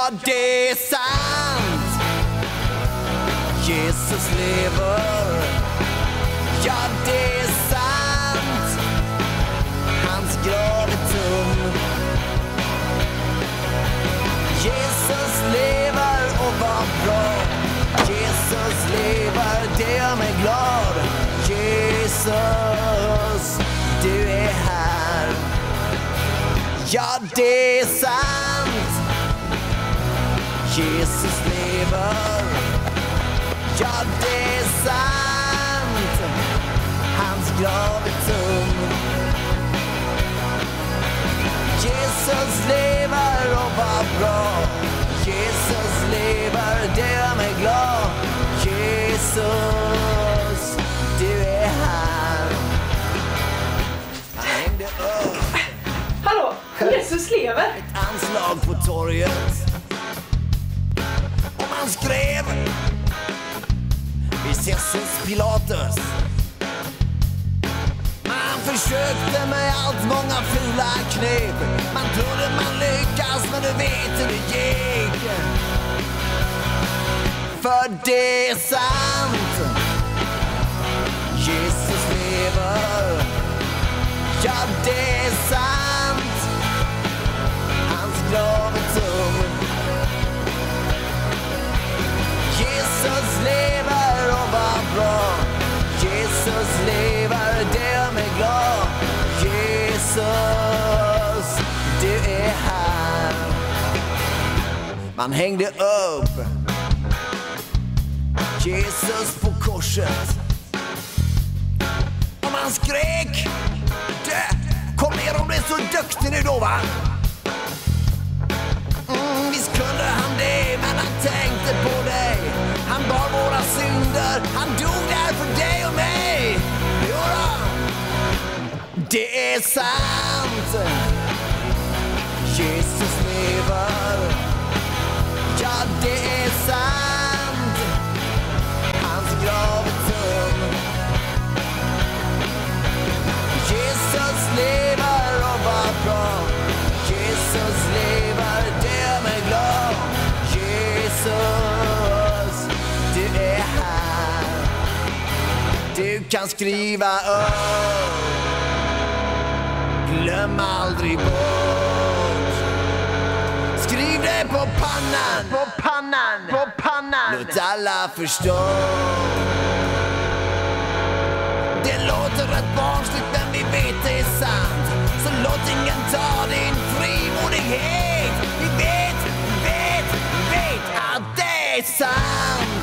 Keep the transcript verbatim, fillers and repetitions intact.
Ja, det är sant. Jesus lever. Ja, det är sant. Hans grav är tom. Jesus lever och var bra. Jesus lever, det gör mig glad. Jesus, du är här. Ja, det är sant. Jesus lever. Ja, det är sant. Hans grav är tom. Jesus lever och var bra. Jesus lever, det gör mig glad. Jesus, du är här. Han hängde upp. Hallå, Jesus lever. Ett anslag på torget. Och man skrev: vi ses hos Pilatus. Man försökte med allt många fula knep. Man trodde man lyckas, men du vet hur det gick. För det är sant. Jesus lever. Ja, det är sant. Hans grav är tom. Jesus lever och var bra. Jesus lever, det gör mig glad. Jesus, du är här. Man hängde upp Jesus på korset. Och man skrek: dö, kom ner om du är så duktig nu då, va? Mm, visst kunde han det, men han tänkte på dig. Han bar våra synder, han dog där för dig och mig. Jodå, det är sant. Jesus lever. Ja, det är sant. Hans grav är tom. Jesus lever och var bra. Jesus lever, det gör mig glad. Jesus, du är här. Du kan skriva upp. Glöm aldrig bort. Skriv det på pannan. På pannan. På pannan. Låt alla förstå. Det låter rätt barnsligt, men vi vet det är sant. Så låt ingen ta din frimodighet. Vi vet, vet, vet att det är sant.